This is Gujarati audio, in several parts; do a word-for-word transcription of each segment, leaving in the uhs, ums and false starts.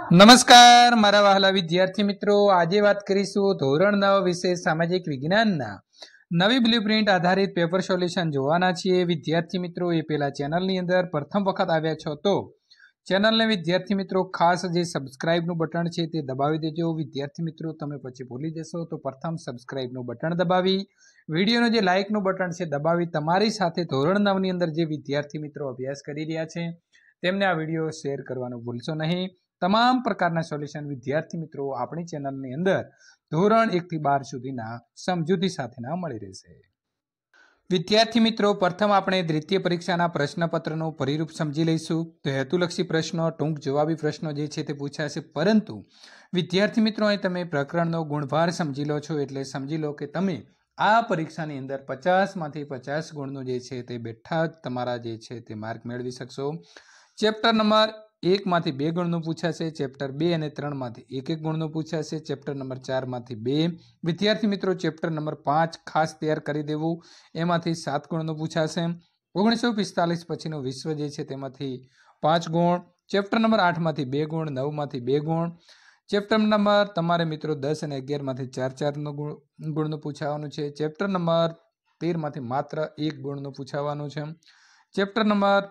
નમસ્કાર મારા વહાલા વિદ્યાર્થી મિત્રો, આજે વાત કરીશું ધોરણ નવ વિષય સામાજિક વિજ્ઞાનના નવી બ્લુપ્રિન્ટ આધારિત પેપર સોલ્યુશન જોવાના છીએ. વિદ્યાર્થી મિત્રો, એ પહેલા ચેનલની અંદર પ્રથમ વખત આવ્યા છો તો ચેનલને વિદ્યાર્થી મિત્રો ખાસ જે સબસ્ક્રાઇબનું બટન છે તે દબાવી દેજો. વિદ્યાર્થી મિત્રો, તમે પછી ભૂલી જશો તો પ્રથમ સબસ્ક્રાઇબનું બટન દબાવી વિડીયોનો જે લાઇકનું બટન છે દબાવી તમારી સાથે ધોરણ નવની અંદર જે વિદ્યાર્થી મિત્રો અભ્યાસ કરી રહ્યા છે તેમને આ વિડીયો શેર કરવાનું ભૂલશો નહીં. તમામ પ્રકારના સોલ્યુશન વિદ્યાર્થી મિત્રો આપણી ચેનલની અંદર ધોરણ એક થી બાર સુધીના સમજૂતી સાથેના મળી રહેશે. વિદ્યાર્થી મિત્રો, પ્રથમ આપણે દ્વિતીય પરીક્ષાના પ્રશ્નપત્રનું પરિરૂપ સમજી લઈશું. તો હેતુલક્ષી પ્રશ્નો, ટૂંક જવાબી પ્રશ્નો જે છે તે પૂછાશે, પરંતુ વિદ્યાર્થી મિત્રો અહીં તમે પ્રકરણનો ગુણભાર સમજી લો છો એટલે સમજી લો કે તમે આ પરીક્ષાની અંદર પચાસ માંથી પચાસ ગુણનું જે છે તે બેઠા જ તમારા જે છે તે માર્ક મેળવી શકશો. ચેપ્ટર નંબર એક માંથી બે ગુણનું પૂછાશે, ચેપ્ટર બે અને ત્રણ માંથી એક એક ગુણનું પૂછાશે, ચેપ્ટર નંબર ચાર માંથી બે. વિદ્યાર્થી મિત્રો, ચેપ્ટર નંબર પાંચ ખાસ તૈયાર કરી દેવું, એમાંથી સાત ગુણનું પૂછાશે. ઓગણીસો પિસ્તાલીસ પછીનું વિશ્વ જે છે તેમાંથી પાંચ ગુણ, ચેપ્ટર નંબર આઠ માંથી બે ગુણ, નવ માંથી બે ગુણ, ચેપ્ટર નંબર તમારે મિત્રો દસ અને અગિયાર માંથી ચાર ચારનું ગુણ ગુણનું પૂછાવાનું છે, ચેપ્ટર નંબર તેર માંથી માત્ર એક ગુણનું પૂછાવાનું છે, ચેપ્ટર નંબર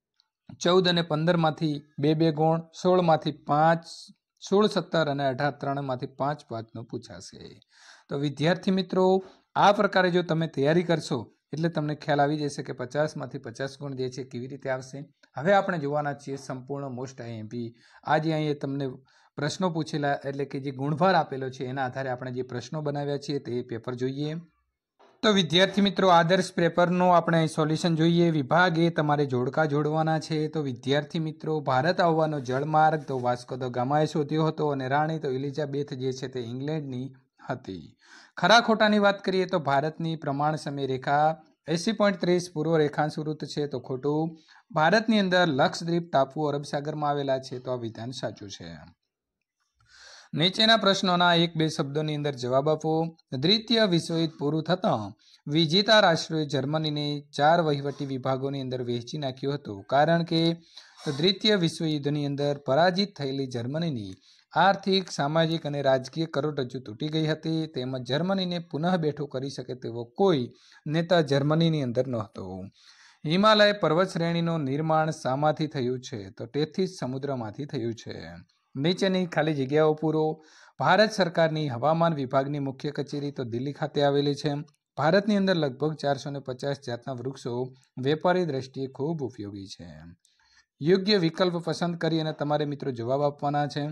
ચૌદ અને પંદર માંથી બે બે ગુણ, સોળ માંથી પાંચ, સોળ સત્તર અને અઢાર ત્રણ માંથી પાંચ પાંચનું પૂછાશે. તો વિદ્યાર્થી મિત્રો, આ પ્રકારે જો તમે તૈયારી કરશો એટલે તમને ખ્યાલ આવી જશે કે પચાસ માંથી પચાસ ગુણ જે છે કેવી રીતે આવશે. હવે આપણે જોવાના છીએ સંપૂર્ણ મોસ્ટ આઈએમપી. આજે અહીંયા તમને પ્રશ્નો પૂછેલા એટલે કે જે ગુણભાર આપેલો છે એના આધારે આપણે જે પ્રશ્નો બનાવ્યા છે તે પેપર જોઈએ. તો વિદ્યાર્થી મિત્રો, આદર્શ પેપરનું આપણે સોલ્યુશન જોઈએ. વિભાગ એ તમારે જોડકા જોડવાના છે. તો વિદ્યાર્થી મિત્રો, ભારત આવવાનો જળમાર્ગ તો વાસ્કો દ ગામાએ શોધ્યો હતો અને રાણી તો એલિઝાબેથ જે છે તે ઇંગ્લેન્ડની હતી. ખરા ખોટાની વાત કરીએ તો ભારતની પ્રમાણ સમય રેખા એસી પોઈન્ટ ત્રીસ પૂર્વ રેખાંશ વૃત્ત છે તો ખોટું. ભારતની અંદર લક્ષદ્વીપ ટાપુઓ અરબ સાગરમાં આવેલા છે તો આ વિધાન સાચું છે. નીચેના પ્રશ્નોના એક બે શબ્દોની અંદર જવાબ આપો. દ્વિતીય વિશ્વયુદ્ધ પૂરું થતાં વિજેતા રાષ્ટ્રોએ જર્મનીને ચાર વહીવટી વિભાગોની અંદર વહેંચી નાખ્યું હતું, કારણ કે દ્વિતીય વિશ્વયુદ્ધની અંદર પરાજિત થયેલી જર્મનીની આર્થિક, સામાજિક અને રાજકીય કરોડરજ્જુ તૂટી ગઈ હતી. તેમજ જર્મનીને પુનઃ બેઠું કરી શકે તેવો કોઈ નેતા જર્મનીની અંદર નહોતો. હિમાલય પર્વત શ્રેણીનું નિર્માણ શામાંથી થયું છે? તો તેથી સમુદ્રમાંથી થયું છે. નીચેની ખાલી જગ્યાઓ પૂરો. ભારત સરકારની હવામાન વિભાગની મુખ્ય કચેરી તો દિલ્હી ખાતે આવેલી છે. ભારતની અંદર લગભગ ચારસો ને પચાસ જાતના વૃક્ષો વેપારી દ્રષ્ટિએ ખૂબ ઉપયોગી છે. યોગ્ય વિકલ્પ પસંદ કરી અને તમારે મિત્રો જવાબ આપવાના છે.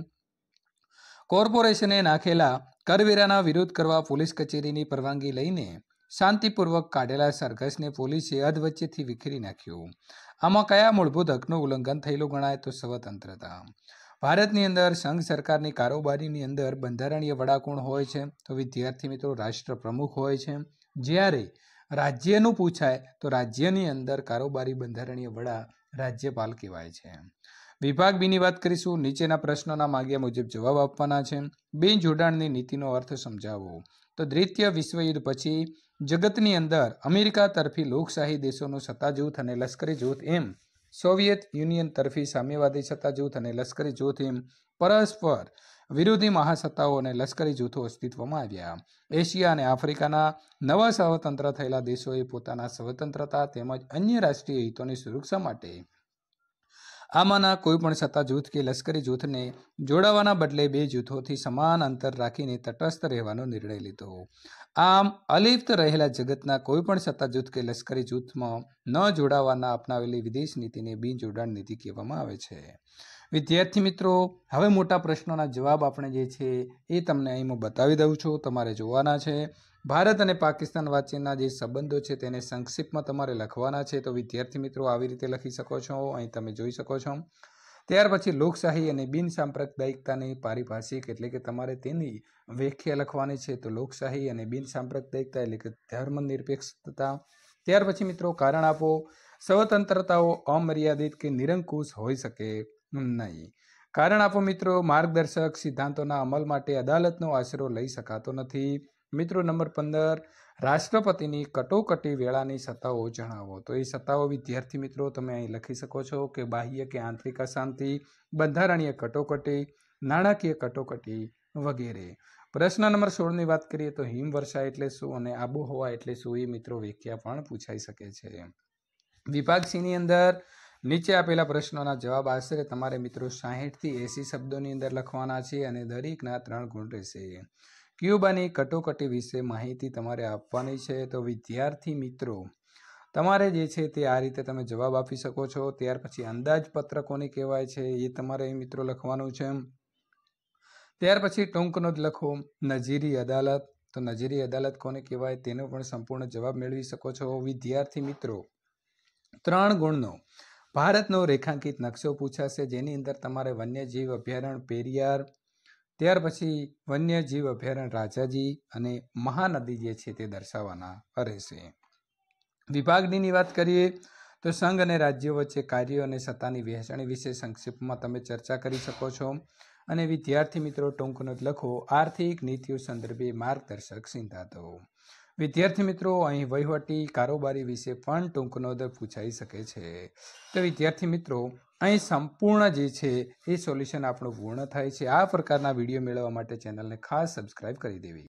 કોર્પોરેશને નાખેલા કરવેરાના વિરોધ કરવા પોલીસ કચેરીની પરવાનગી લઈને શાંતિપૂર્વક કાઢેલા સરઘસને પોલીસે અધવચ્ચેથી વિખેરી નાખ્યું. આમાં કયા મૂળભૂત હકનું ઉલ્લંઘન થયેલું ગણાય? તો સ્વતંત્રતા. ભારતની અંદર સંઘ સરકારની કારોબારીની અંદર બંધારણીય વડા કોણ હોય છે? તો વિદ્યાર્થી મિત્રો, રાષ્ટ્ર પ્રમુખ હોય છે. જ્યારે રાજ્યનું પૂછાય તો રાજ્યની અંદર કારોબારી બંધારણીય વડા રાજ્યપાલ કહેવાય છે. વિભાગ બીની વાત કરીશું. નીચેના પ્રશ્નોના માગ્યા મુજબ જવાબ આપવાના છે. બિન જોડાણની નીતિનો અર્થ સમજાવો. તો દ્વિતીય વિશ્વયુદ્ધ પછી જગતની અંદર અમેરિકા તરફી લોકશાહી દેશોનું સત્તા જૂથ અને લશ્કરી જૂથ એમ સોવિયત યુનિયન તરફી સામ્યવાદી સત્તા જૂથ અને લશ્કરી જૂથ એમ પરસ્પર વિરોધી મહાસત્તાઓ અને લશ્કરી જૂથો અસ્તિત્વમાં આવ્યા. એશિયા અને આફ્રિકાના નવા સ્વતંત્ર થયેલા દેશોએ પોતાના સ્વતંત્રતા તેમજ અન્ય રાષ્ટ્રીય હિતોની સુરક્ષા માટે આમાંના કોઈ પણ સત્તા જૂથ કે લશ્કરી જૂથને જોડાવાના બદલે બે જૂથોથી સમાન અંતર રાખીને તટસ્થ રહેવાનો નિર્ણય લીધો. આમ અલિપ્ત રહેલા જગતના કોઈ પણ સત્તા જૂથ કે લશ્કરી જૂથમાં ન જોડાવાના અપનાવેલી વિદેશ નીતિને બિન જોડાણ નીતિ કહેવામાં આવે છે. વિદ્યાર્થી મિત્રો, હવે મોટા પ્રશ્નોના જવાબ આપણે જે છે એ તમને અહીં હું બતાવી દઉં છું, તમારે જોવાના છે. ભારત અને પાકિસ્તાન વચ્ચેના જે સંબંધો છે તેને સંક્ષિપ્તમાં તમારે લખવાના છે. તો વિદ્યાર્થી મિત્રો, આવી રીતે લખી શકો છો, અહીં તમે જોઈ શકો છો. ત્યાર પછી લોકશાહી અને બિન સાંપ્રદાયિકતાની પારિભાષિક એટલે કે તમારે તેની વ્યાખ્યા લખવાની છે. તો લોકશાહી અને બિન સાંપ્રદાયિકતા એટલે કે ધર્મનિરપેક્ષતા. ત્યાર પછી મિત્રો કારણ આપો. સ્વતંત્રતાઓ અમર્યાદિત કે નિરંકુશ હોઈ શકે નહીં. કારણ આપો મિત્રો. માર્ગદર્શક સિદ્ધાંતોના અમલ માટે અદાલતનો આશરો લઈ શકાતો નથી. મિત્રો નંબર પંદર, રાષ્ટ્રપતિની કટોકટી વેળાની સત્તાઓ જણાવો. તો એ સત્તાઓ વિદ્યાર્થી મિત્રો તમે અહીં લખી શકો છો કે બાહ્ય કે આંતરિક અશાંતિ, બંધારણીય કટોકટી, નાણાકીય કટોકટી વગેરે. પ્રશ્ન નંબર સોળની વાત કરીએ તો હિમવર્ષા એટલે શું અને આબોહવા એટલે શું એ મિત્રો વ્યાખ્યા પણ પૂછાઈ શકે છે. વિભાગ સીની અંદર નીચે આપેલા પ્રશ્નોના જવાબ આશરે તમારે મિત્રો સાહીઠ થી એસી શબ્દોની અંદર લખવાના છે અને દરેકના ત્રણ ગુણ રહેશે. ક્યુબાની કટોકટી વિશે માહિતી તમારે આપવાની છે. તો વિદ્યાર્થી મિત્રો તમારે જે છે તે આ રીતે તમે જવાબ આપી શકો છો. ત્યાર પછી અંદાજપત્ર કોને કહેવાય છે એ તમારે મિત્રો લખવાનું છે. ત્યાર પછી ટૂંક નોંધ લખો. નજીરી અદાલત, તો નજીરી અદાલત કોને કહેવાય તેનો પણ સંપૂર્ણ જવાબ મેળવી શકો છો. વિદ્યાર્થી મિત્રો ત્રણ ગુણનો ભારતનો રેખાંકિત નકશો પૂછાશે, જેની અંદર તમારે વન્યજીવ અભયારણ્ય પેરિયાર, ત્યાર પછી વન્યજીવ અભયારણ્ય રાજાજી અને મહાનદી જે છે તે દર્શાવવાના રહેશે. વિભાગ ડી ની વાત કરીએ તો સંઘ અને રાજ્યો વચ્ચે કાર્યો અને સત્તાની વહેંચણી વિશે સંક્ષિપ્તમાં તમે ચર્ચા કરી શકો છો. અને વિદ્યાર્થી મિત્રો ટૂંક નોંધ લખો. આર્થિક નીતિઓ સંદર્ભે માર્ગદર્શક સિદ્ધાંતો. વિદ્યાર્થી મિત્રો અહીં વહીવટી કારોબારી વિશે પણ ટૂંક નોંધ પૂછાઈ શકે છે. તો વિદ્યાર્થી મિત્રો અહીં સંપૂર્ણ જે છે એ સોલ્યુશન આપણું પૂર્ણ થાય છે. આ પ્રકારના વિડીયો મેળવવા માટે ચેનલને ખાસ સબસ્ક્રાઇબ કરી દેવી.